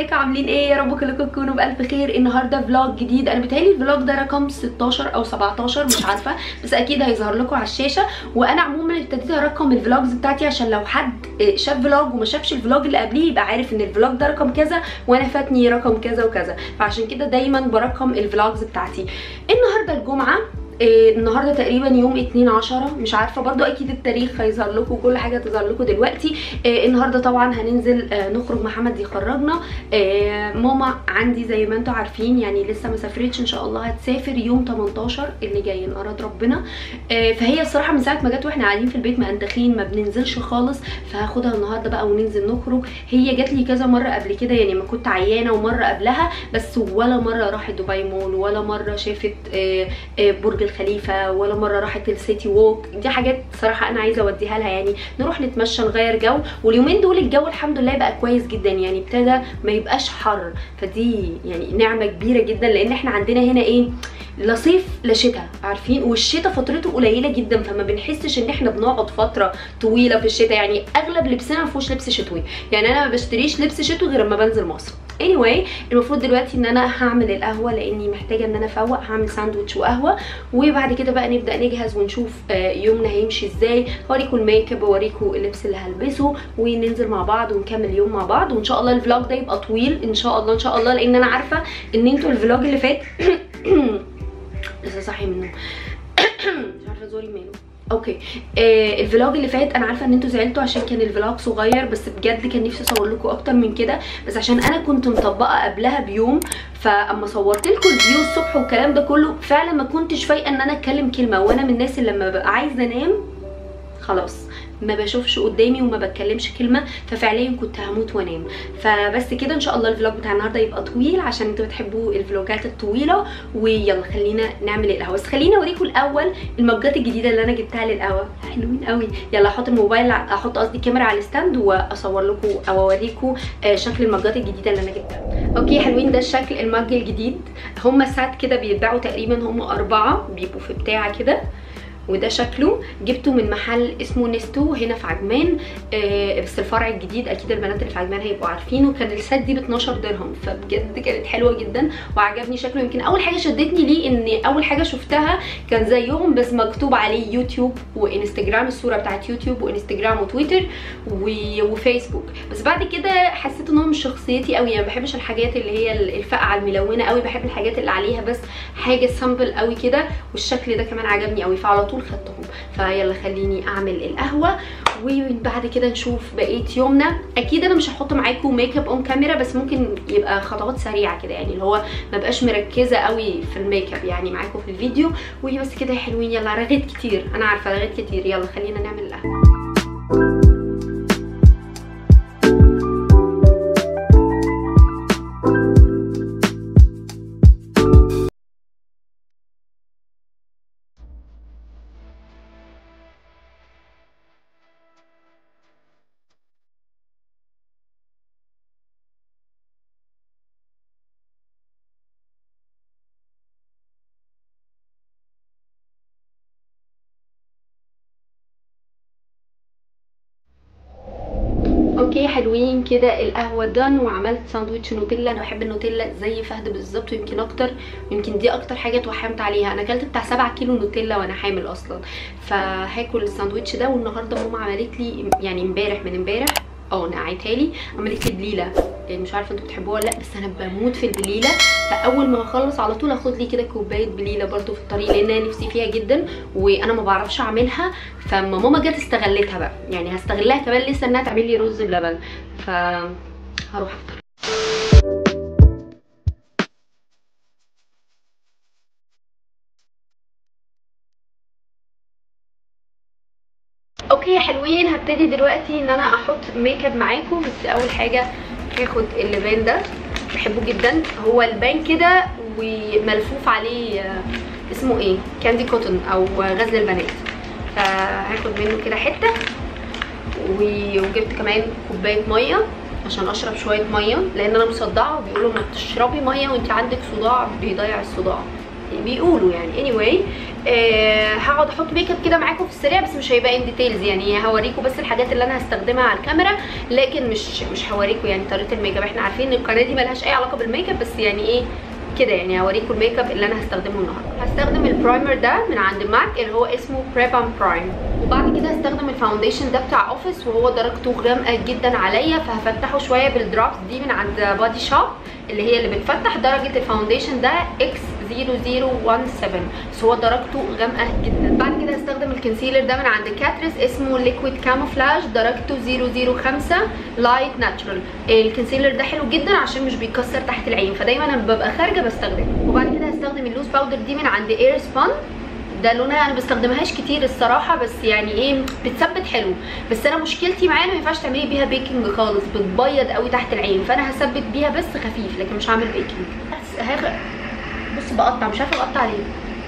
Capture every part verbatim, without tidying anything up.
ازيكم عاملين ايه؟ يا رب كلكم تكونوا بالف خير. النهارده فلوج جديد. انا بيتهيألي الفلوج ده رقم ستاشر او سبعتاشر مش عارفه، بس اكيد هيظهر لكم على الشاشه. وانا عموما ابتديت ارقم الفلوجز بتاعتي عشان لو حد شاف فلوج وما شافش الفلوج اللي قبليه يبقى عارف ان الفلوج ده رقم كذا وانا فاتني رقم كذا وكذا، فعشان كده دايما برقم الفلوجز بتاعتي. النهارده الجمعه، إيه النهارده تقريبا يوم اتنين عشرة، مش عارفه برضو، اكيد التاريخ هيظهر لكم وكل حاجه تظهر لكم دلوقتي. إيه النهارده طبعا هننزل آه نخرج، محمد يخرجنا. إيه ماما عندي زي ما انتم عارفين يعني لسه ما سافرتش، ان شاء الله هتسافر يوم تمنتاشر اللي جاي ان اراد ربنا. إيه فهي الصراحه من ساعه ما جت واحنا قاعدين في البيت مأنتخين ما بننزلش خالص، فهاخدها النهارده بقى وننزل نخرج. هي جات لي كذا مره قبل كده يعني، ما كنت عيانه ومره قبلها، بس ولا مره راحت دبي مول، ولا مره شافت إيه إيه برج الخليفه، ولا مره راحت السيتي ووك. دي حاجات صراحه انا عايزه اوديها لها، يعني نروح نتمشى نغير جو. واليومين دول الجو الحمد لله بقى كويس جدا، يعني ابتدى ما يبقاش حر، فدي يعني نعمه كبيره جدا، لان احنا عندنا هنا ايه، لا صيف لا شتاء عارفين، والشتاء فترته قليله جدا، فما بنحسش ان احنا بنقعد فتره طويله في الشتاء. يعني اغلب لبسنا ما فيهوش لبس شتوي، يعني انا ما بشتريش لبس شتوي غير لما بنزل مصر. anyway المفروض دلوقتي ان انا هعمل القهوه لاني محتاجه ان انا افوق، هعمل ساندوتش وقهوه، وبعد كده بقى نبدا نجهز ونشوف يومنا هيمشي ازاي. هوريكم الميك اب واوريكم اللبس اللي هلبسه، وننزل مع بعض ونكمل اليوم مع بعض. وان شاء الله الفلوج ده يبقى طويل ان شاء الله ان شاء الله، لان انا عارفه ان انتوا الفلوج اللي فات لسه صاحي منه مش عارفه زوري ماله. اوكي آه الفلوج اللي فات انا عارفه ان انتوا زعلتوا عشان كان الفلوج صغير، بس بجد كان نفسي اصور لكم اكتر من كده، بس عشان انا كنت مطبقه قبلها بيوم، فاما صورت لكم الفيو الصبح والكلام ده كله فعلا ما كنتش فايقه ان انا اتكلم كلمه. وانا من الناس اللي لما ببقى عايزه انام خلاص ما بشوفش قدامي وما بتكلمش كلمه، ففعليا كنت هموت وانام. فبس كده ان شاء الله الفلوج بتاع النهارده يبقى طويل عشان انتوا بتحبوا الفلوجات الطويله. ويلا خلينا نعمل القهوه، بس خليني اوريكم الاول المجات الجديده اللي انا جبتها للقهوه، حلوين قوي. يلا احط الموبايل، احط قصدي الكاميرا على الستاند واصور لكم او اوريكم شكل المجات الجديده اللي انا جبتها. اوكي حلوين، ده الشكل المج الجديد. هم ساعات كده بيتباعوا تقريبا، هم اربعه بيبقوا في بتاعه كده، وده شكله جبته من محل اسمه نستو هنا في عجمان. آه بس الفرع الجديد اكيد البنات اللي في عجمان هيبقوا عارفينه. كان السات دي ب اتناشر درهم، فبجد كانت حلوه جدا وعجبني شكله. يمكن اول حاجه شدتني ليه ان اول حاجه شفتها كان زيهم بس مكتوب عليه يوتيوب وانستجرام، الصوره بتاعت يوتيوب وانستجرام وتويتر وفيسبوك، بس بعد كده حسيت ان هو مش شخصيتي قوي، يعني ما بحبش الحاجات اللي هي الفقعه الملونه قوي، بحب الحاجات اللي عليها بس حاجه سامبل قوي كده، والشكل ده كمان عجبني قوي فعلى طول خدتهم. فيلا خليني اعمل القهوه وبعد كده نشوف بقيه يومنا. اكيد انا مش هحط معاكم ميك اب اون كاميرا، بس ممكن يبقى خطوات سريعه كده، يعني اللي هو ما بقاش مركزه قوي في الميك اب يعني معاكم في الفيديو. وهي بس كده يا حلوين. يلا رغيت كتير انا عارفه، رغيت كتير، يلا خلينا نعمل القهوه. اوكي حلوين كده القهوه دان، وعملت ساندوتش نوتيلا. انا بحب النوتيلا زي فهد بالظبط ويمكن اكتر، يمكن دي اكتر حاجه اتوحمت عليها. انا اكلت بتاع سبعة كيلو نوتيلا وانا حامل اصلا، فهاكل الساندوتش ده. والنهارده ماما عملت لي يعني امبارح من امبارح اه نقعتها لي، عملت لي بليله، يعني مش عارفه انتوا بتحبوها ولا لا، بس انا بموت في البليله. فاول ما هخلص على طول اخد لي كده كوبايه بليله برده في الطريق، لان انا نفسي فيها جدا وانا ما بعرفش اعملها. فما ماما جت استغلتها بقى، يعني هستغلها كمان لسه انها تعمل لي رز بلبن، فهروح افطر. اوكي حلوين، هبتدي دلوقتي ان انا احط ميك اب معاكم. بس اول حاجه هاخد اللبان ده، بحبه جدا، هو البان كده وملفوف عليه اسمه ايه، كاندي كوتون او غزل البنات، فهاخد منه كده حته. وجبت كمان كوبايه ميه عشان اشرب شويه ميه، لان انا مصدعه وبيقولوا ما تشربي ميه وانت عندك صداع بيضيع الصداع بيقولوا يعني. anyway آه هقعد احط ميك اب كده معاكم في السريع، بس مش هيبقى ان ديتيلز يعني، هوريكم بس الحاجات اللي انا هستخدمها على الكاميرا، لكن مش مش هوريكم يعني طريقه الميك اب. احنا عارفين ان القناه دي ملهاش اي علاقه بالميك اب، بس يعني ايه كده يعني هوريكم الميك اب اللي انا هستخدمه النهارده. هستخدم البرايمر ده من عند ماك اللي هو اسمه بريب اند برايم، وبعد كده هستخدم الفاونديشن ده بتاع اوفيس وهو درجته غامقه جدا عليا، فهفتحه شويه بالدروبس دي من عند بادي شوب اللي هي اللي بتفتح. درجه الفاونديشن ده اكس صفر صفر واحد سبعة، بس هو درجته غامقه جدا. بعد كده هستخدم الكونسيلر ده من عند كاتريس اسمه ليكويد كاموفلاج، درجته صفر صفر خمسة لايت ناتشرال. الكونسيلر ده حلو جدا عشان مش بيكسر تحت العين، فدايما انا ببقى خارجه بستخدمه. وبعد كده هستخدم اللوز باودر دي من عند اير سبان، ده لونها انا بستخدمهاش كتير الصراحه، بس يعني ايه بتثبت حلو، بس انا مشكلتي معاها ما ينفعش تعملي بيها بيكنج خالص، بتبيض قوي تحت العين، فانا هثبت بيها بس خفيف لكن مش هعمل بيكنج. هاخد بص بقطع مش عارفه اقطع ليه.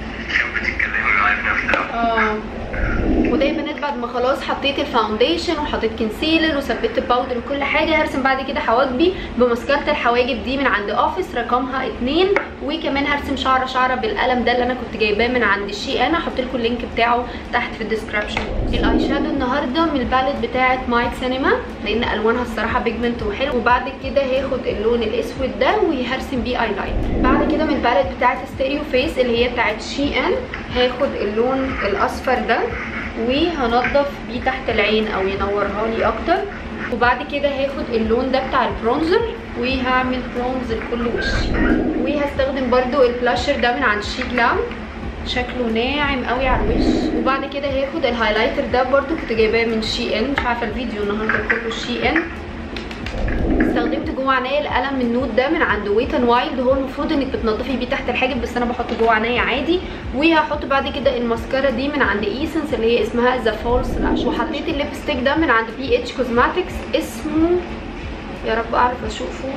اه ودايما بعد ما خلاص حطيت الفاونديشن وحطيت كونسيلر وثبت الباودر وكل حاجه، هرسم بعد كده حواجبي بمسكره الحواجب دي من عند اوفيس رقمها اتنين، وكمان هرسم شعره شعره بالقلم ده اللي انا كنت جايباه من عند شي انا، هحط لكم اللينك بتاعه تحت في الديسكربشن. الاي شادو النهارده من الباليت بتاعه مايك سينما لان الوانها الصراحه بيجمنت وحلو، وبعد كده هاخد اللون الاسود ده وهرسم بيه اي لاين. بعد كده من الباليت بتاعه ستيريو فيس اللي هي بتاعه شي ان هاخد اللون الاصفر ده وهنضف بيه تحت العين او ينورها لي اكتر. وبعد كده هاخد اللون ده بتاع البرونزر وهعمل برونز لكل وشي. وهستخدم برضو البلاشر ده من عند شي جلام، شكله ناعم قوي على الوش. وبعد كده هاخد الهايلايتر ده برضو كنت جايباه من شي ان، مش عارفه الفيديو النهارده كله شي ان. استخدمت جوه عينيا القلم النود ده من عند ويت اند وايلد، هو المفروض انك بتنضفي بيه تحت الحاجب بس انا بحط جوه عينيا عادي. وهحط بعد كده الماسكارا دي من عند ايسنس اللي هي اسمها ذا فولس لاش. وحطيت الليبستيك ده من عند بي اتش كوزماتكس اسمه يا رب اعرف اشوفه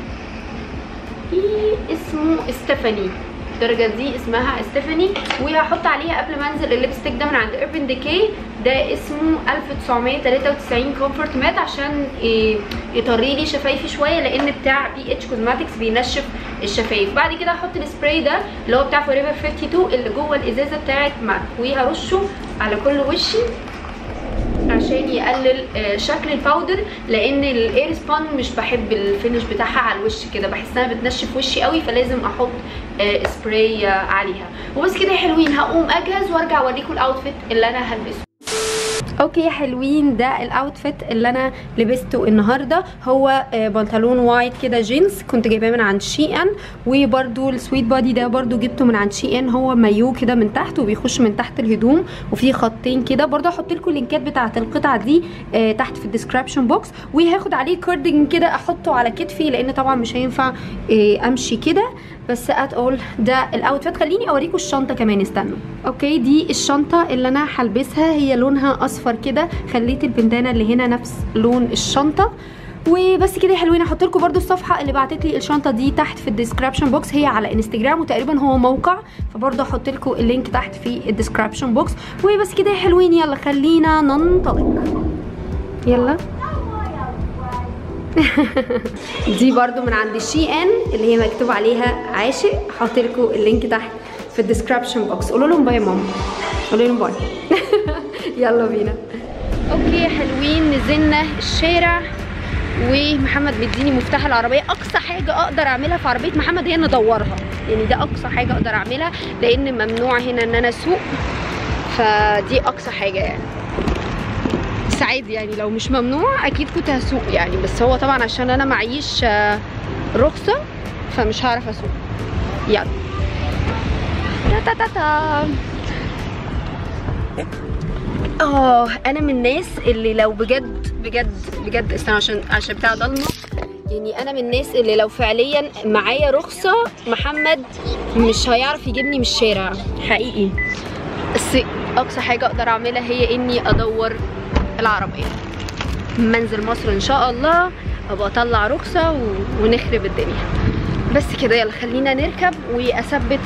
ايه اسمه ستيفاني، الدرجه دي اسمها ستيفاني. وهحط عليها قبل ما انزل الليبستيك ده من عند اوربن ديكي ده اسمه ألف وتسعمية تلاتة وتسعين كومفورت مات عشان يطري لي شفايفي شويه لان بتاع بي اتش كوزماتكس بينشف الشفايف. بعد كده هحط السبراي ده اللي هو بتاع فوريفر اتنين وخمسين اللي جوه الازازه بتاعت ماك وهرشه على كل وشي عشان يقلل شكل الباودر، لان الاير سبان مش بحب الفينش بتاعها على الوش كده، بحسها بتنشف وشي قوي فلازم احط سبراي عليها. وبس كده يا حلوين، هقوم اجهز وارجع اوريكم الاوتفيت اللي انا هلبسه. اوكي يا حلوين، ده الاوتفيت اللي انا لبسته النهارده، هو بنطلون وايت كده جينز كنت جايباه من عند شي ان، وبرده السويت بادي ده برده جبته من عند شي ان، هو مايو كده من تحت وبيخش من تحت الهدوم وفي خطين كده. برده هحط لكم اللينكات بتاعه القطعه دي آه تحت في الديسكربشن بوكس. وهاخد عليه كارديجن كده احطه على كتفي لان طبعا مش هينفع آه امشي كده، بس ات اول ده الاوتفيت. خليني اوريكم الشنطه كمان، استنوا. اوكي دي الشنطه اللي انا هلبسها، هي لونها اصفر كده، خليت البندانه اللي هنا نفس لون الشنطه. وبس كده يا حلوين، هحط لكم برده الصفحه اللي بعتت لي الشنطه دي تحت في الديسكربشن بوكس، هي على انستجرام وتقريبا هو موقع، فبرده هحط لكم اللينك تحت في الديسكربشن بوكس. وبس كده يا حلوين، يلا خلينا ننطلق. يلا دي برده من عند شي ان اللي هي مكتوب عليها عاشق، هحط لكم اللينك تحت في الديسكربشن بوكس. قولوا لهم باي يا ماما، قولوا لهم باي. يلا بينا. اوكي يا حلوين، نزلنا الشارع ومحمد مديني مفتاح العربيه. اقصى حاجه اقدر اعملها في عربيه محمد هي ان ادورها، يعني ده اقصى حاجه اقدر اعملها لان ممنوع هنا ان انا اسوق، فدي اقصى حاجه يعني. بس عادي يعني لو مش ممنوع اكيد كنت هسوق يعني، بس هو طبعا عشان انا معيش رخصه فمش هعرف اسوق. يلا تا تا تا. اه انا من الناس اللي لو بجد بجد بجد استنى عشان عشان بتاع ضلمه، يعني انا من الناس اللي لو فعليا معايا رخصه محمد مش هيعرف يجيبني من الشارع حقيقي. بس اقصى حاجه اقدر اعملها هي اني ادور العربيه. منزل مصر ان شاء الله ابقى اطلع رخصه ونخرب الدنيا. بس كده يلا خلينا نركب واثبت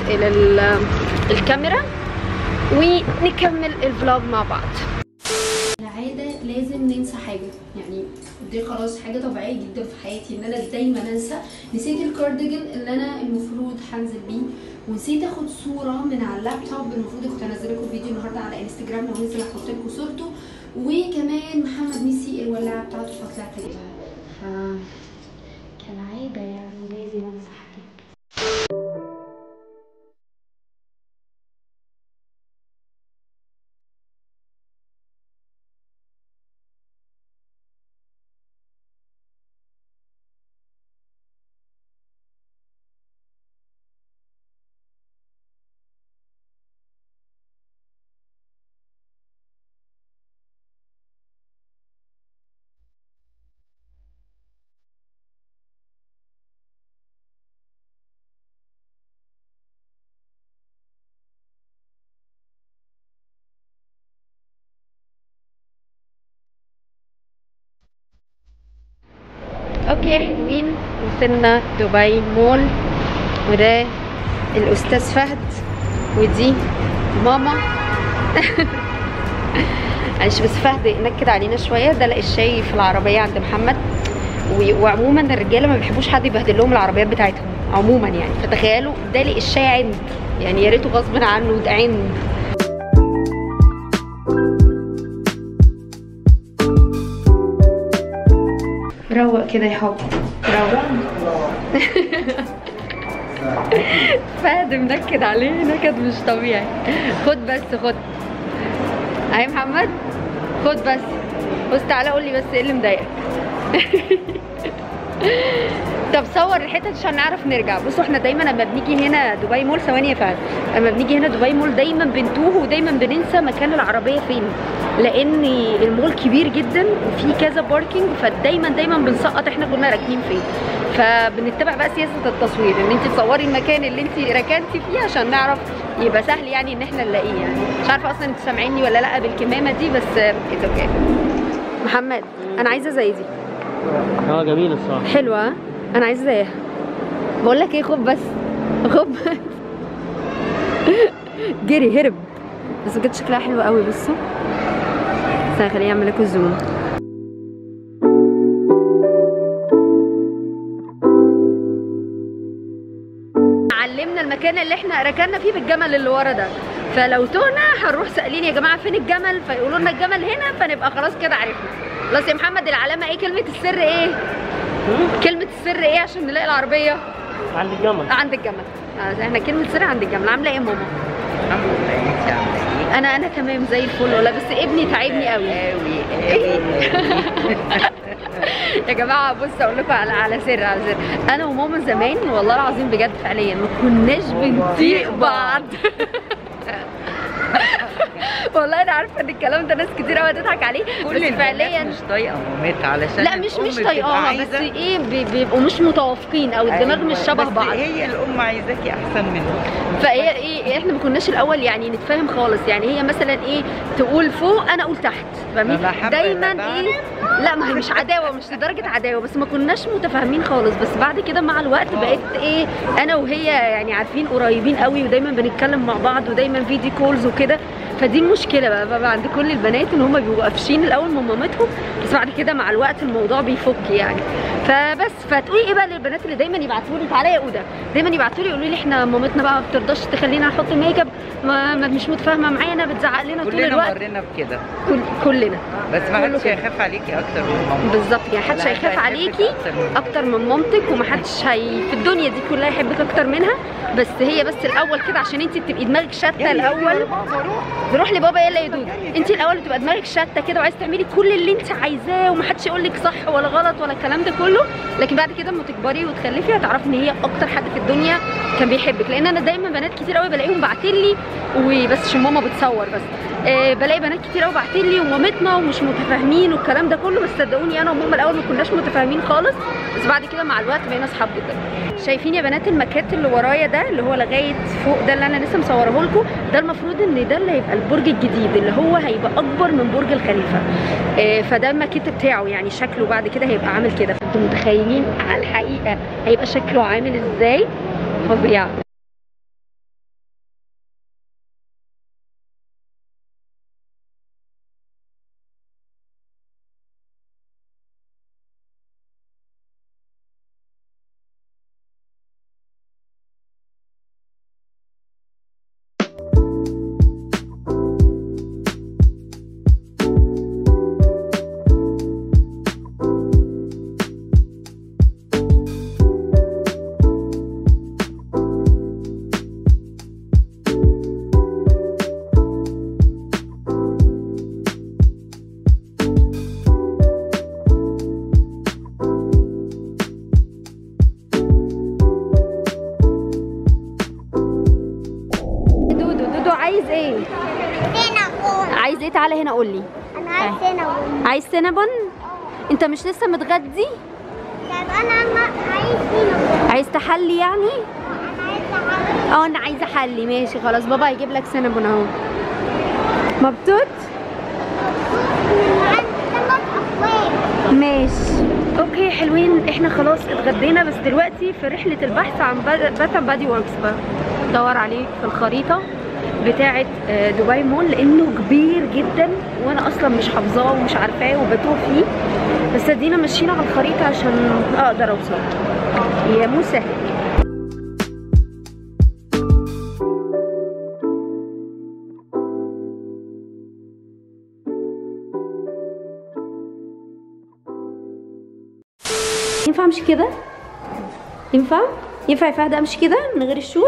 الكاميرا ونكمل الفلوج مع بعض. العاده لازم ننسى حاجه، يعني دي خلاص حاجه طبيعيه جدا في حياتي ان انا دايما انسى. نسيت الكارديجان اللي انا المفروض هنزل بيه، ونسيت اخد صوره من على اللابتوب، المفروض كنت انزل لكم فيديو النهارده على انستجرام، لو نزل هحط لكم صورته. وكمان محمد نسي الولاعه بتاعته فطلعت اجيبها، ف كالعاده يعني لازم انسى حاجه. اوكي حلوين، وصلنا دبي مول، وده الاستاذ فهد ودي ماما. معلش بس فهد نكد علينا شويه، ده لقى الشاي في العربيه عند محمد، وعموما الرجاله ما بيحبوش حد يبهدل لهم العربيات بتاعتهم عموما يعني، فتخيلوا ده لقى الشاي عند، يعني يا ريته غصب عنه ده عند. روق كده يا حب، روق. فهد منكد عليه نكد مش طبيعي. خد بس خد اهي محمد، خد بس. بص تعالى قول لي بس ايه اللي مضايقك. طب صور الحتت عشان نعرف نرجع. بصوا احنا دايما لما بنيجي هنا دبي مول، ثواني يا فهد، لما بنيجي هنا دبي مول دايما بنتوه ودايما بننسى مكان العربيه فين، لان المول كبير جدا وفي كذا باركينج، فدايما دايما بنسقط احنا كنا راكنين فين. فبنتبع بقى سياسه التصوير ان انت تصوري المكان اللي انت ركنتي فيه عشان نعرف، يبقى سهل يعني ان احنا نلاقيه. يعني مش عارفه اصلا انتوا سامعيني ولا لا بالكمامه دي، بس اتس اوكي. محمد انا عايزه زي دي. اه جميله الصراحه، حلوه. انا عايزه زيها. بقول لك ايه، خد بس خد بس. جري هرب، بس بجد شكلها حلو قوي. بصوا بس خليني اعمل لكم زوم. علمنا المكان اللي احنا ركننا فيه بالجمل اللي ورا ده، فلو تهنا هنروح سائلين يا جماعه فين الجمل، فيقولوا لنا الجمل هنا، فنبقى خلاص كده عرفنا. خلاص يا محمد العلامه ايه؟ كلمه السر ايه؟ كلمه السر ايه عشان نلاقي العربيه؟ عند الجمل. عند الجمل. احنا كلمه السر عند الجمل. عامله ايه يا ماما؟ الحمد لله. انت عامله ايه؟ انا انا تمام زي الفل والله، بس ابني تعبني قوي قوي قوي. يا جماعه بص اقول لكم على على سر على سر، انا وماما زمان والله العظيم بجد فعليا ما كناش بنطيق بعض. والله انا عارفه ان الكلام ده ناس كتير قوي هتضحك عليه، بس فعليا مش طايقه مامتها علشان لا مش مش طايقاها، بس ايه بيبقوا مش متوافقين او الدماغ مش شبه بعض. هي الام عايزاكي احسن منها، فهي ايه احنا ما كناش الاول يعني نتفاهم خالص، يعني هي مثلا ايه تقول فوق انا اقول تحت، فاهمين؟ دايما ايه لا ما هي مش عداوه، مش لدرجه عداوه، بس ما كناش متفاهمين خالص. بس بعد كده مع الوقت بقيت ايه انا وهي يعني عارفين قريبين قوي، ودايما بنتكلم مع بعض ودايما فيديو كولز وكده. فدي المشكله بقى, بقى عند كل البنات ان هم بيبقوا قافشين الاول من مامتهم، بس بعد كده مع الوقت الموضوع بيفك يعني. فبس فتقولي ايه بقى للبنات اللي دايما يبعتوا لي تعالى يا اوده، دايما يبعتوا لي يقولوا لي احنا مامتنا بقى ما بترضاش تخلينا نحط ميك اب، ما مش متفاهمه معانا، بتزعق لنا طول الوقت. كلنا مرينا بكده، كل كلنا، بس ما حدش هيخاف عليكي اكتر من مامتك. بالظبط يعني محدش هيخاف عليكي اكتر من مامتك، ومحدش هي في الدنيا دي كلها يحبك اكتر منها. بس هي بس الاول كده عشان انت بتبقي دماغك شاته الاول. بروح لبابا يلا يا دود، انت الاول بتبقى دماغك شاته كده وعايزه تعملي كل اللي انت عايزاه ومحدش يقول لك صح ولا غلط ولا الكلام ده كله، لكن بعد كده اما تكبري وتخلفي هتعرفي ان هي اكتر حد في الدنيا كان بيحبك. لان انا دايما بنات كتير قوي بلاقيهم باعتين لي وبس عشان ماما بتصور، بس آه بلاقي بنات كتير قوي باعتين لي ومامتنا ومش متفاهمين والكلام ده كله، بس صدقوني انا وماما الاول ما كناش متفاهمين خالص، بس بعد كده مع الوقت بقينا اصحاب جدا. شايفين يا بنات المكات اللي ورايا ده اللي هو لغايه فوق ده اللي انا لسه مصوره لكم، ده المفروض ان ده اللي هيبقى البرج الجديد اللي هو هيبقى اكبر من برج الخليفه. آه فده الماكيت بتاعه يعني شكله بعد كده هيبقى عامل كده، فانتم متخيلين على الحقيقه هيبقى شكله عامل ازاي؟ فظيع. تعالى هنا قول لي. انا عايز سينابون. عايز سينابون؟ انت مش لسه متغدي؟ طب انا ما عايز سينابون. عايز تحلي يعني؟ انا عايز احلي. اه انا عايزه احلي. ماشي خلاص، بابا هيجيب لك سينابون اهو. مبسوط؟ ماشي اوكي حلوين. احنا خلاص اتغدينا، بس دلوقتي في رحله البحث عن بات اند بادي وركس. بدور عليه في الخريطه بتاعه دبي مول لانه كبير جدا وانا اصلا مش حافظاه ومش عارفاه وبتوه فيه، بس ادينا ماشيين على الخريطه عشان اقدر اوصل. يا مو سهل. ينفع امشي كده؟ ينفع؟ ينفع يا فهد امشي كده من غير الشوز؟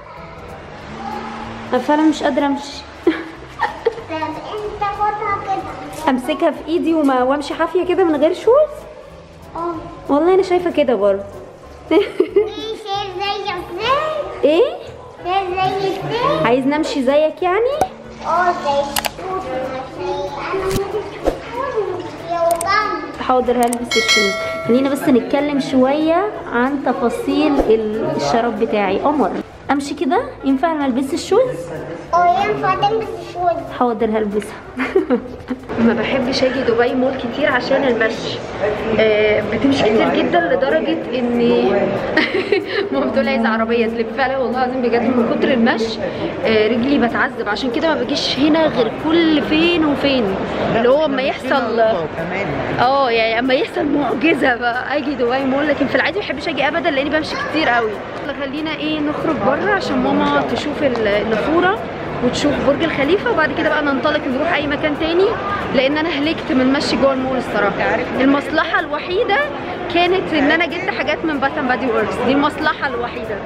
انا فعلا مش قادره امشي. طب انت خدها كده. امسكها في ايدي وما وامشي حافيه كده من غير شوز؟ اه والله انا شايفه كده برضه. شايف زي ازاي؟ ايه؟ شايف زي ازاي؟ عايز نمشي زيك يعني؟ اه زي الشوز. انا مش يوجعني. حاضر هلبس الشوز. خلينا بس نتكلم شويه عن تفاصيل الشراب بتاعي. قمر امشي كده؟ ينفع ما البس الشوز؟ اه ينفع تلبس الشوز. حاضر هلبسها. ما بحبش اجي دبي مول كتير عشان المشي. آه بتمشي كتير جدا لدرجه اني ماما بتقول عايزه عربيه تلف. فعلا والله العظيم بجد من كتر المشي آه رجلي بتعذب. عشان كده ما بجيش هنا غير كل فين وفين، اللي هو اما يحصل اه يعني اما يحصل معجزه بقى اجي دبي مول، لكن في العادي ما بحبش اجي ابدا لاني بمشي كتير قوي. خلينا ايه نخرج بره عشان ماما تشوف النافوره وتشوف برج الخليفه، وبعد كده بقى ننطلق نروح اي مكان تاني، لان انا هلكت من المشي جوه المول الصراحه. المصلحه الوحيده كانت ان انا جبت حاجات من بات اند بادي وركس، دي المصلحه الوحيده.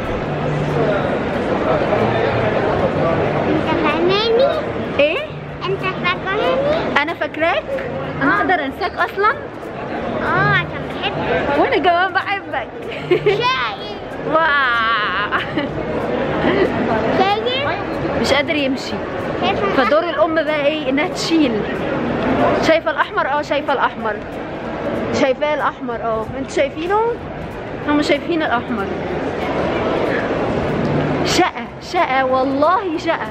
انت فاهماني؟ ايه؟ انت فاكراني؟ انا فاكراك؟ انا اقدر انساك اصلا؟ اه عشان بحبك. وانا كمان بحبك. شايف؟ واو. شايف؟ مش قادر يمشي، شايف؟ فدور الام بقى ايه؟ انها تشيل. شايفه الاحمر؟ اه شايفه الاحمر. شايفاه الاحمر؟ اه انتوا شايفينه؟ هم شايفين الاحمر. شقه شقه والله شقه.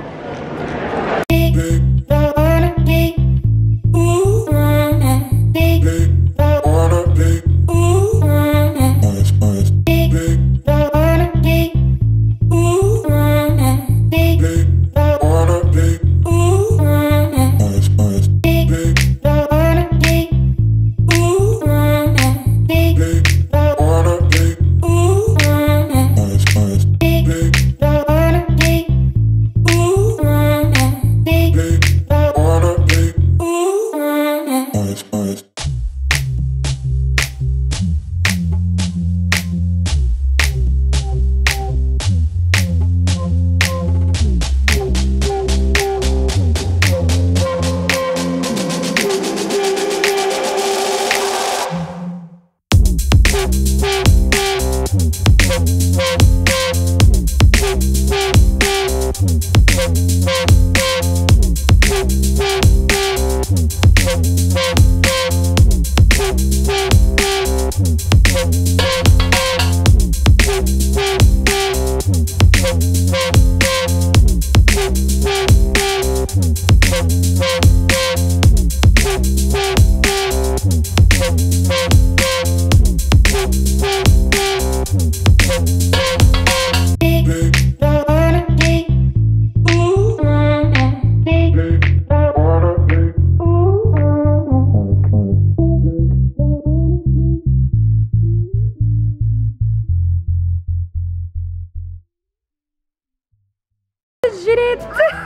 جريت.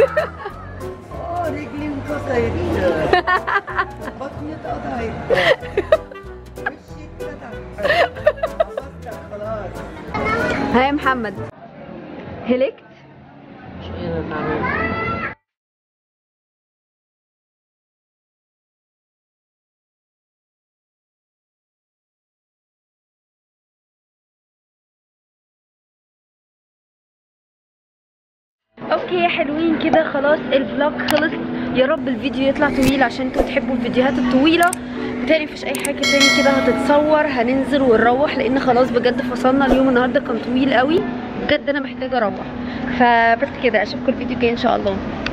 اه رجلي انكسرت. بطني اتقطعت. وشي اتفتح. خلاص. ها يا محمد هلكت؟ مش قادر تعمل. اوكي حلوين كده خلاص الفلوج خلص يا رب الفيديو يطلع طويل عشان انتوا بتحبوا الفيديوهات الطويله. بالتالي مفيش اي حاجه تاني كده هتتصور، هننزل ونروح لان خلاص بجد فصلنا. اليوم النهارده كان طويل قوي بجد، انا محتاجه اروح. فبس كده، اشوفكم الفيديو الجاي ان شاء الله.